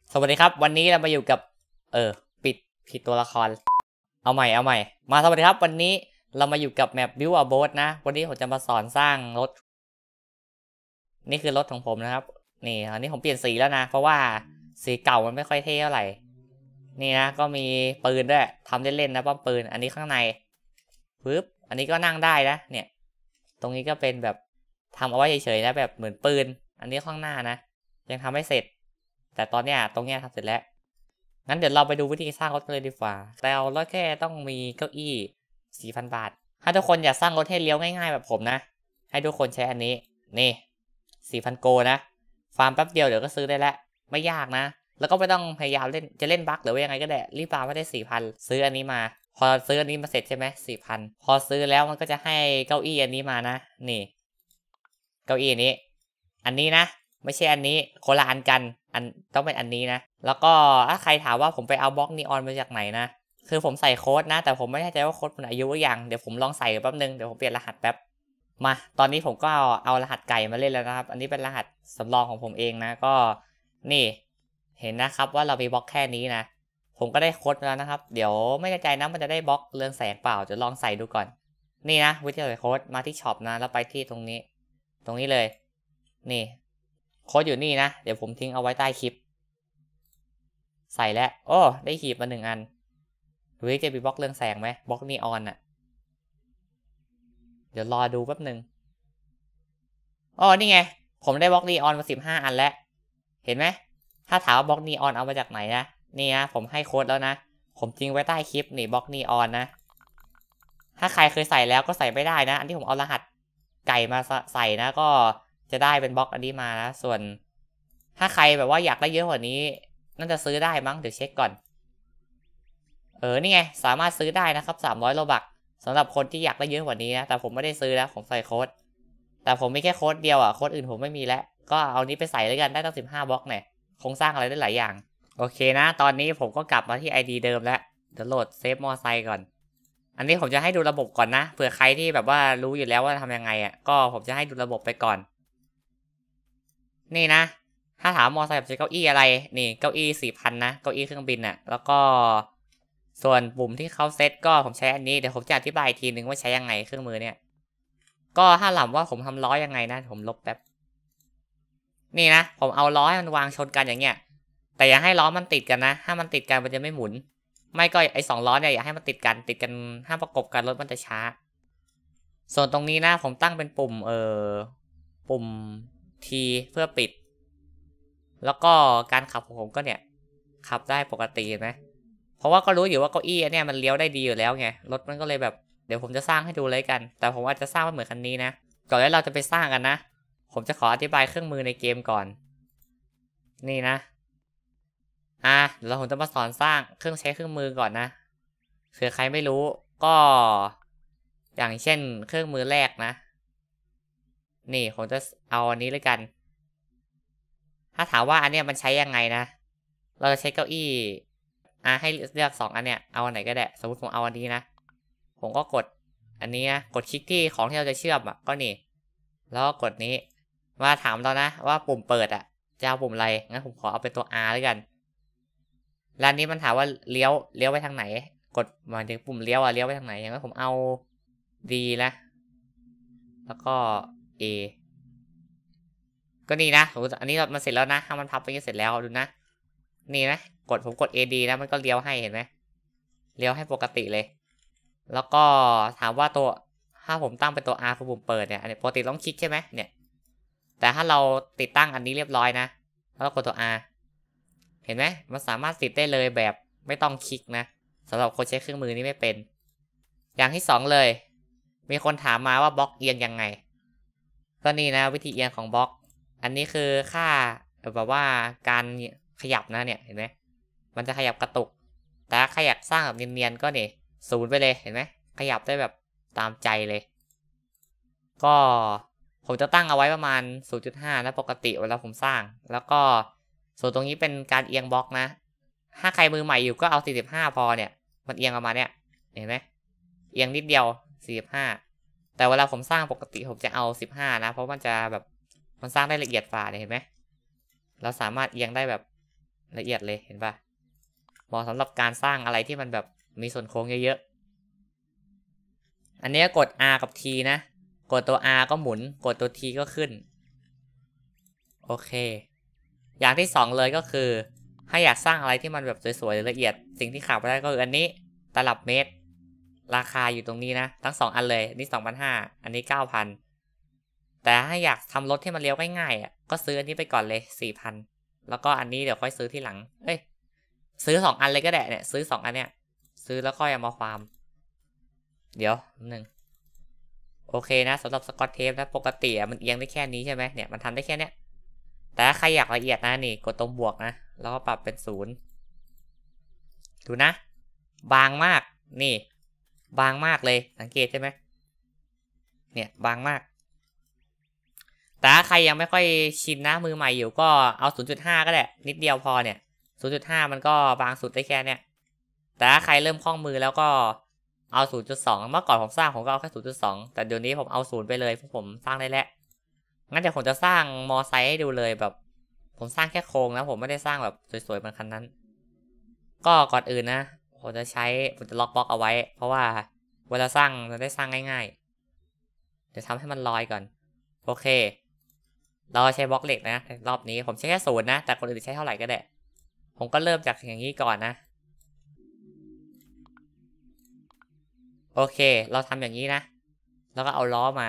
สวัสดีครับวันนี้เรามาอยู่กับปิดผิดตัวละครเอาใหม่มาสวัสดีครับวันนี้เรามาอยู่กับแมป Build a Boat นะวันนี้ผมจะมาสอนสร้างรถนี่คือรถของผมนะครับนี่อันนี้ผมเปลี่ยนสีแล้วนะเพราะว่าสีเก่ามันไม่ค่อยเท่เท่าไหร่นี่นะก็มีปืนด้วยทำเล่นๆนะป้อมปืนอันนี้ข้างในปึ๊บอันนี้ก็นั่งได้นะเนี่ยตรงนี้ก็เป็นแบบทำเอาไว้เฉยๆนะแบบเหมือนปืนอันนี้ข้างหน้านะยังทำไม่เสร็จแต่ตอนเนี้ยตรงเนี้ยทำเสร็จแล้วงั้นเดี๋ยวเราไปดูวิธีสร้างรถกันเลยดีกว่าแต่รถแค่ต้องมีเก้าอี้ 4,000 บาทถ้าทุกคนอยากสร้างรถให้เลี้ยวง่ายๆแบบผมนะให้ทุกคนใช้อันนี้นี่ 4,000 โกนะฟาร์มแป๊บเดียวเดี๋ยวก็ซื้อได้แล้วไม่ยากนะแล้วก็ไม่ต้องพยายามเล่นจะเล่นบั๊กหรือว่ายังไงก็ได้รีบฟาร์มไม่ได้ 4,000 ซื้ออันนี้มาพอซื้ออันนี้มาเสร็จใช่ไหม 4,000 พอซื้อแล้วมันก็จะให้เก้าอี้อันนี้มานะนี่เก้าอี้นี้อันนี้นะไม่ใช่อันนี้คนละอันกันอันต้องเป็นอันนี้นะแล้วก็ถ้าใครถามว่าผมไปเอาบล็อกนีออนมาจากไหนนะคือผมใส่โค้ดนะแต่ผมไม่แน่ใจว่าโค้ดมันอายุหรือยังเดี๋ยวผมลองใส่แป๊บนึงเดี๋ยวผมเปลี่ยนรหัสแป๊บมาตอนนี้ผมก็เอารหัสไก่มาเล่นแล้วนะครับอันนี้เป็นรหัสสำรองของผมเองนะก็นี่เห็นนะครับว่าเรามีบล็อกแค่นี้นะผมก็ได้โค้ดมาแล้วนะครับเดี๋ยวไม่แน่ใจนะมันจะได้บล็อกเรืองแสงเปล่าจะลองใส่ดูก่อนนี่นะวิธีใส่โค้ดมาที่ช็อปนะแล้วไปที่ตรงนี้เลยนี่โค้ดอยู่นี่นะเดี๋ยวผมทิ้งเอาไว้ใต้คลิปใส่แล้วโอ้ได้หีบมา1 อันดูว่าจะมีบล็อกเรืองแสงไหมบล็อกนีออนอ่ะเดี๋ยวรอดูแป๊บนึงอ๋อนี่ไงผมได้บล็อกนีออนมา15 อันแล้วเห็นไหมถ้าถามว่าบล็อกนีออนเอามาจากไหนนะนี่นะผมให้โค้ดแล้วนะผมทิ้งไว้ใต้คลิปนี่บล็อกนีออนนะถ้าใครเคยใส่แล้วก็ใส่ไม่ได้นะอันที่ผมเอารหัสไก่มาใส่นะก็จะได้เป็นบล็อกอันนี้มานะส่วนถ้าใครแบบว่าอยากได้เยอะกว่านี้น่าจะซื้อได้มั้งเดี๋ยวเช็คก่อนนี่ไงสามารถซื้อได้นะครับ300 โลบักสำหรับคนที่อยากได้เยอะกว่านี้นะแต่ผมไม่ได้ซื้อแล้วผมใส่โค้ดแต่ผมมีแค่โค้ดเดียวอ่ะโค้ดอื่นผมไม่มีแล้วก็เอานี้ไปใส่เลยกันได้ตั้ง15 บล็อกเนี่ยคงสร้างอะไรได้หลายอย่างโอเคนะตอนนี้ผมก็กลับมาที่ ID เดิมแล้วเดี๋ยวโหลดเซฟมอไซค์ก่อนอันนี้ผมจะให้ดูระบบก่อนนะเผื่อใครที่แบบว่ารู้อยู่แล้วว่าทำยังไงอ่ะก็ผมจะให้ดูระบบไปก่อนนี่นะถ้าถามมอไซค์ใช้เก้าอี้อะไรนี่เก้าอี้ 4,000 นะเก้าอี้เครื่องบินอ่ะแล้วก็ส่วนปุ่มที่เขาเซตก็ผมใช้อันนี้เดี๋ยวผมจะอธิบายอีกทีนึงว่าใช้ยังไงเครื่องมือเนี่ยก็ถ้าถามว่าผมทำล้อยังไงนะผมลบแป๊บนี่นะผมเอาล้อให้มันวางชนกันอย่างเงี้ยแต่อย่าให้ล้อมันติดกันนะถ้ามันติดกันมันจะไม่หมุนไม่ก็ไอ้2 ล้อเนี่ยอย่าให้มันติดกันห้ามประกบกันรถมันจะช้าส่วนตรงนี้นะผมตั้งเป็นปุ่มปุ่ม T เพื่อปิดแล้วก็การขับของผมก็เนี่ยขับได้ปกติเห็นไหมเพราะว่าก็รู้อยู่ว่าเก้าอี้เนี่ยมันเลี้ยวได้ดีอยู่แล้วไงรถมันก็เลยแบบเดี๋ยวผมจะสร้างให้ดูเลยกันแต่ผมอาจจะสร้างไม่เหมือนคันนี้นะก่อนที่เราจะไปสร้างกันนะผมจะขออธิบายเครื่องมือในเกมก่อนนี่นะเดี๋ยวผมจะมาสอนสร้างใช้เครื่องมือก่อนนะเผื่อใครไม่รู้ก็อย่างเช่นเครื่องมือแรกนะนี่ผมจะเอาอันนี้เลยกันถ้าถามว่าอันเนี้ยมันใช้ยังไงนะเราจะใช้เก้าอี้ให้เลือก2 อันเนี้ยเอาอันไหนก็ได้สมมติผมเอาอันนี้นะผมก็กดอันนี้นะกดคลิกที่ของที่เราจะเชื่อมก็นี่แล้วก็กดนี้มาถามเรานะว่าปุ่มเปิดจะเอาปุ่มอะไรงั้นผมขอเอาเป็นตัว R แล้วกันแล้วนี้มันถามว่าเลี้ยวไปทางไหนกดมาถึงปุ่มเลี้ยวเลี้ยวไปทางไหนอย่างนั้นผมเอา D นะแล้วก็ A ก็นี่นะสมมติอันนี้มันเสร็จแล้วนะถ้ามันพับไปเสร็จแล้วดูนะนี่นะผมกด AD นะมันก็เลี้ยวให้เห็นไหมเลี้ยวให้ปกติเลยแล้วก็ถามว่าถ้าผมตั้งเป็นตัว R คือปุ่มเปิดเนี่ยอันนี้ปกติต้องคลิกใช่ไหมเนี่ยแต่ถ้าเราติดตั้งอันนี้เรียบร้อยนะแล้วกดตัว R เห็นไหมมันสามารถติดได้เลยแบบไม่ต้องคลิกนะสำหรับคนใช้เครื่องมือนี้ไม่เป็นอย่างที่2เลยมีคนถามมาว่าบล็อกเอียงยังไงก็นี่นะวิธีเอียงของบล็อกอันนี้คือค่าแบบว่าการขยับนะเนี่ยเห็นไหมมันจะขยับกระตุกแต่ขยับสร้างแบบเนียนๆก็เนี่ย0ไปเลยเห็นไหมขยับได้แบบตามใจเลยก็ผมจะตั้งเอาไว้ประมาณ 0.5 นะปกติเวลาผมสร้างแล้วก็ส่วนตรงนี้เป็นการเอียงบล็อกนะถ้าใครมือใหม่อยู่ก็เอา45พอเนี่ยมันเอียงประมาณเนี้ยเห็นไหมเอียงนิดเดียว45แต่เวลาผมสร้างปกติผมจะเอา15นะเพราะมันจะแบบมันสร้างได้ละเอียดฝ่าเห็นไหมเราสามารถเอียงได้แบบละเอียดเลยเห็นปะเหมาะสำหรับการสร้างอะไรที่มันแบบมีส่วนโค้งเยอะๆอันนี้กด R กับ T นะกดตัว R ก็หมุนกดตัว T ก็ขึ้นโอเคอย่างที่2เลยก็คือถ้าอยากสร้างอะไรที่มันแบบสวยๆละเอียดสิ่งที่ขาดไม่ได้ก็คืออันนี้ตลับเมตรราคาอยู่ตรงนี้นะทั้ง2อันเลยนี่ 2,500 อันนี้ 9,000 แต่ถ้าอยากทำรถที่มันเลี้ยวง่ายๆอ่ะก็ซื้ออันนี้ไปก่อนเลย 4,000 แล้วก็อันนี้เดี๋ยวค่อยซื้อที่หลังซื้อ2อันเลยก็ได้เนี่ยซื้อ2อันเนี้ยซื้อแล้วค่อยเอามาฟาร์มเดี๋ยวนึงโอเคนะสำหรับสกอตเทปนะปกติมันเอียงได้แค่นี้ใช่ไหมเนี่ยมันทำได้แค่เนี้ยแต่ถ้าใครอยากละเอียดนะนี่กดตรงบวกนะแล้วก็ปรับเป็น0ดูนะบางมากนี่บางมากเลยสังเกตใช่ไหมเนี่ยบางมากแต่ถ้าใครยังไม่ค่อยชินนะมือใหม่อยู่ก็เอา 0.5 ก็ได้นิดเดียวพอเนี่ย 0.5 มันก็บางสุดได้แค่เนี้ยแต่ถ้าใครเริ่มคล่องมือแล้วก็เอา 0.2 เมื่อก่อนผมสร้างผมก็เอาแค่ 0.2 แต่เดี๋ยวนี้ผมเอา0ไปเลยเพราะผมสร้างได้แล้วงั้นเดี๋ยวผมจะสร้างมอไซค์ให้ดูเลยแบบผมสร้างแค่โครงนะผมไม่ได้สร้างแบบสวยๆเหมือนคันนั้นก็ก่อนอื่นนะผมจะล็อกบล็อกเอาไว้เพราะว่าเวลาสร้างจะได้สร้างง่ายๆเดี๋ยวทำให้มันลอยก่อนโอเคเราใช้บล็อกเหล็กนะรอบนี้ผมใช้แค่0นะแต่คนอื่นใช้เท่าไหร่ก็ได้ผมก็เริ่มจากอย่างนี้ก่อนนะโอเคเราทำอย่างนี้นะแล้วก็เอาล้อมา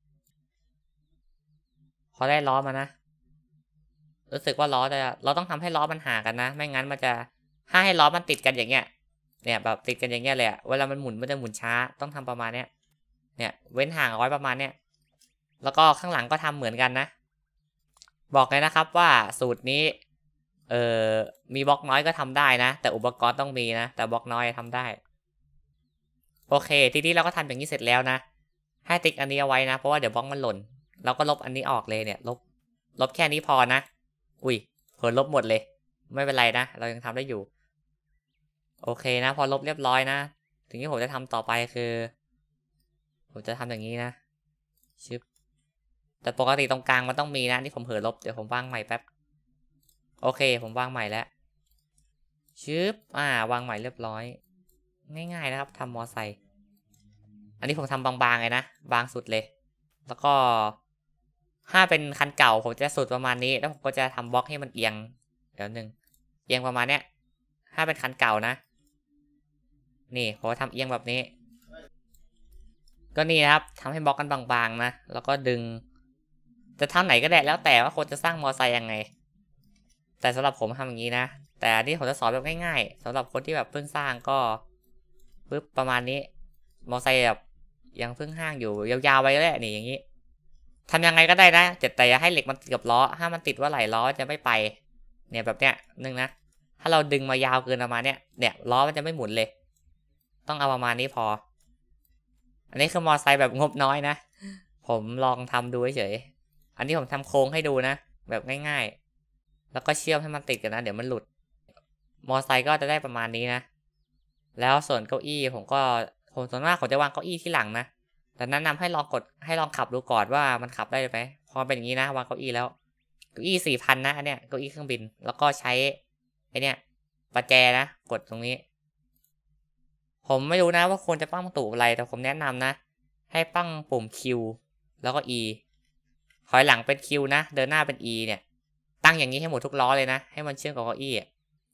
พอได้ล้อมานะรู้สึกว่าเราต้องทำให้ล้อมันห่างกันนะไม่งั้นมันจะถ้าให้ล้อมันติดกันอย่างเงี้ยเนี่ยแบบติดกันอย่างเงี้ยเลยอะเวลามันหมุนมันจะหมุนช้าต้องทำประมาณเนี้ยเนี่ยเว้นห่างเอาไว้ประมาณเนี้ยแล้วก็ข้างหลังก็ทำเหมือนกันนะบอกเลยนะครับว่าสูตรนี้เอ่อมีบล็อกน้อยก็ทำได้นะแต่อุปกรณ์ต้องมีนะแต่บล็อกน้อยทำได้โอเคทีนี้เราก็ทำอย่างนี้เสร็จแล้วนะให้ติ๊กอันนี้เอาไว้นะเพราะว่าเดี๋ยวบล็อกมันหล่นเราก็ลบอันนี้ออกเลยเนี่ยลบแค่นี้พอนะอุ้ยเผลอลบหมดเลยไม่เป็นไรนะเรายังทำได้อยู่โอเคนะพอลบเรียบร้อยนะถึงที่ผมจะทำต่อไปคือผมจะทำอย่างนี้นะชึบแต่ปกติตรงกลางมันต้องมีนะนี่ผมเผลอลบเดี๋ยวผมวางใหม่แป๊บโอเคผมวางใหม่แล้วชึบวางใหม่เรียบร้อยง่ายๆนะครับทำมอไซค์อันนี้ผมทำบางๆเลยนะบางสุดเลยแล้วก็ถ้าเป็นคันเก่าผมจะสุดประมาณนี้แล้วผมก็จะทำบล็อกให้มันเอียงเดี๋ยวเอียงประมาณเนี้ยถ้าเป็นคันเก่านะนี่ผมทำเอียงแบบนี้ก็นี่นะครับทำให้บล็อกกันบางๆนะแล้วก็ดึงจะทำไหนก็ได้แล้วแต่ว่าคนจะสร้างมอไซค์ยังไงแต่สำหรับผมทำอย่างนี้นะแต่อันนี้ผมจะสอนแบบง่ายๆสำหรับคนที่แบบเพิ่งสร้างก็ปึ๊บประมาณนี้มอไซค์แบบยังเพิ่งห้างอยู่ยาวๆไปแล้วนี่อย่างนี้ทำยังไงก็ได้นะแต่อย่าให้เหล็กมันติดกับล้อถ้ามันติดว่าไหลล้อจะไม่ไปเนี่ยแบบเนี้ยนึงนะถ้าเราดึงมายาวเกินประมาณเนี้ยเนี่ยล้อมันจะไม่หมุนเลยต้องเอาประมาณนี้พออันนี้คือมอไซค์แบบงบน้อยนะผมลองทำดูเฉยอันนี้ผมทำโค้งให้ดูนะแบบง่ายๆแล้วก็เชื่อมให้มันติดกันนะเดี๋ยวมันหลุดมอไซค์ก็จะได้ประมาณนี้นะแล้วส่วนเก้าอี้ผมส่วนมากผมจะวางเก้าอี้ที่หลังนะแต่แนะนำให้ลองขับดูก่อนว่ามันขับได้ไหมพอเป็นอย่างนี้นะวางเก้าอี้แล้วเก้าอี้4,000นะอันเนี้ยเก้าอี้เครื่องบินแล้วก็ใช้ไอเนี้ยประแจนะกดตรงนี้ผมไม่รู้นะว่าควรจะปั้งประตูอะไรแต่ผมแนะนำนะให้ปั้งปุ่ม Q แล้วก็ E ถอยหลังเป็น Q นะเดินหน้าเป็น E เนี่ยตั้งอย่างนี้ให้หมดทุกล้อเลยนะให้มันเชื่อมกับเก้าอี้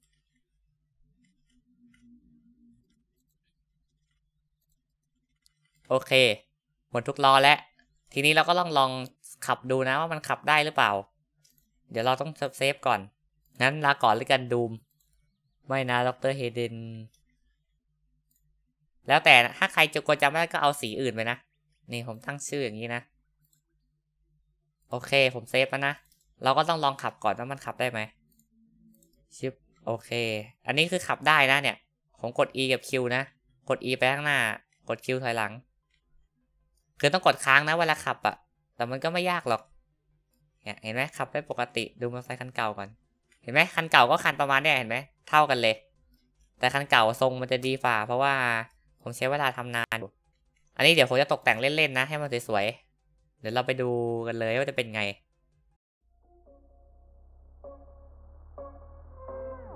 โอเคหมดทุกล้อแล้วทีนี้เราก็ลองขับดูนะว่ามันขับได้หรือเปล่าเดี๋ยวเราต้องเซฟก่อนงั้นลาก่อนเลยกันดูมไม่นะดรเฮเดนแล้วแต่ถ้าใครจะกลัวจำไม่ได้ก็เอาสีอื่นไปนะนี่ผมตั้งชื่ออย่างนี้นะโอเคผมเซฟแล้วนะเราก็ต้องลองขับก่อนว่ามันขับได้ไหมชิปโอเคอันนี้คือขับได้นะเนี่ยผมกด E กับ Q นะกด E ไปข้างหน้ากด Q ถอยหลังคือต้องกดค้างนะเวลาขับอะแต่มันก็ไม่ยากหรอกเนี่ยเห็นไหมขับได้ปกติดูมอเตอร์ไซค์คันเก่าก่อนเห็นไหมคันเก่าก็คันประมาณเนี้ยเห็นไหมเท่ากันเลยแต่คันเก่าทรงมันจะดีฝ่าเพราะว่าผมใช้เวลาทำนานอยู่อันนี้เดี๋ยวผมจะตกแต่งเล่นๆนะให้มันสวยๆเดี๋ยวเราไปดูกันเลยว่าจะเป็นไง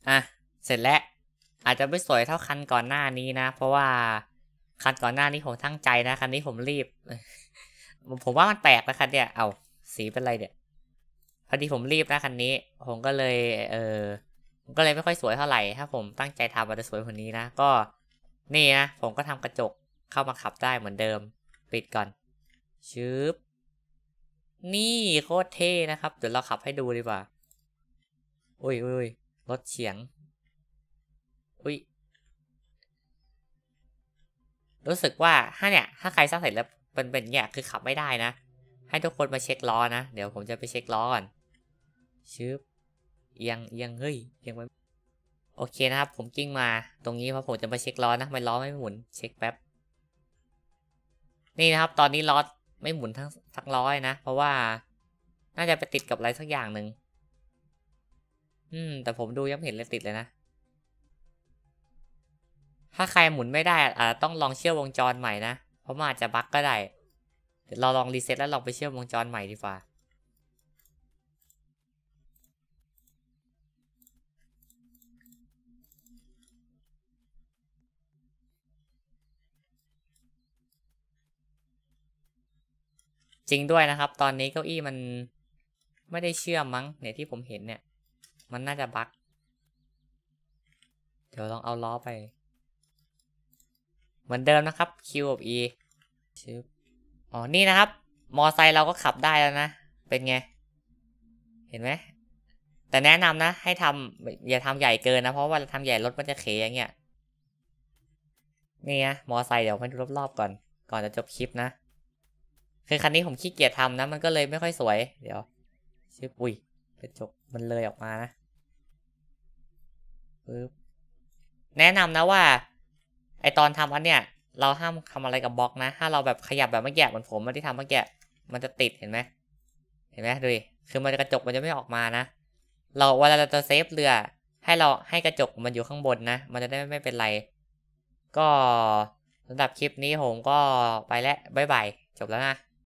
อ่ะเสร็จแล้วอาจจะไม่สวยเท่าคันก่อนหน้านี้นะเพราะว่าคันก่อนหน้านี้ผมตั้งใจนะคันนี้ผมรีบ ผมว่ามันแปลกนะคันเนี่ยเอาสีเป็นไรเนี่ยพอดีผมรีบนะคันนี้ผมก็เลยผมก็เลยไม่ค่อยสวยเท่าไหร่ถ้าผมตั้งใจทำมันจะสวยกว่านี้นะก็นี่นะผมก็ทำกระจกเข้ามาขับได้เหมือนเดิมปิดก่อนชึบนี่โคตรเท่นะครับเดี๋ยวเราขับให้ดูดีกว่าอุ้ยรถเฉียงอุ้ยรู้สึกว่าถ้าใครสร้างเสร็จแล้วเป็นเนี่ยคือขับไม่ได้นะให้ทุกคนมาเช็คล้อนะเดี๋ยวผมจะไปเช็คล้อก่อนชึบเอียงเฮ้ยเอียงไปโอเคนะครับผมกิ้งมาตรงนี้เพราะผมจะมาเช็คล้อนะไม่ล้อไม่หมุนเช็คแป๊บนี่นะครับตอนนี้ล้อไม่หมุนทั้งล้อนะเพราะว่าน่าจะไปติดกับอะไรสักอย่างหนึ่งแต่ผมดูยังไม่เห็นเลยติดเลยนะถ้าใครหมุนไม่ได้ต้องลองเชื่อมวงจรใหม่นะเพราะมันอาจจะบั๊กก็ได้เดี๋ยวเราลองรีเซ็ตแล้วลองไปเชื่อมวงจรใหม่ดีกว่าจริงด้วยนะครับตอนนี้เก้าอี้มันไม่ได้เชื่อมมั้งเนี่ยที่ผมเห็นเนี่ยมันน่าจะบั๊กเดี๋ยวลองเอาล้อไปเหมือนเดิมนะครับ Q กับ E ชึบอ๋อนี่นะครับมอไซค์เราก็ขับได้แล้วนะเป็นไงเห็นไหมแต่แนะนำนะให้ทำอย่าทำใหญ่เกินนะเพราะว่าทำใหญ่รถมันจะเขยอย่างเงี้ยนี่นะมอไซค์เดี๋ยวมาดูรอบๆก่อนจะจบคลิปนะคือคันนี้ผมขี้เกียจทำนะมันก็เลยไม่ค่อยสวยเดี๋ยวชื่อปุยกระจกมันเลยออกมานะปึ๊บแนะนำนะว่าไอตอนทำอันเนี้ยเราห้ามทำอะไรกับบล็อกนะถ้าเราแบบขยับแบบเมื่อกี้เหมือนผมที่ทำเมื่อกี้มันจะติดเห็นไหมดูดิคือมันกระจกมันจะไม่ออกมานะเราเวลาเราจะเซฟเรือให้กระจกมันอยู่ข้างบนนะมันจะได้ไม่เป็นไรก็สำหรับคลิปนี้ผมก็ไปแล้วบ๊ายบายจบแล้วนะ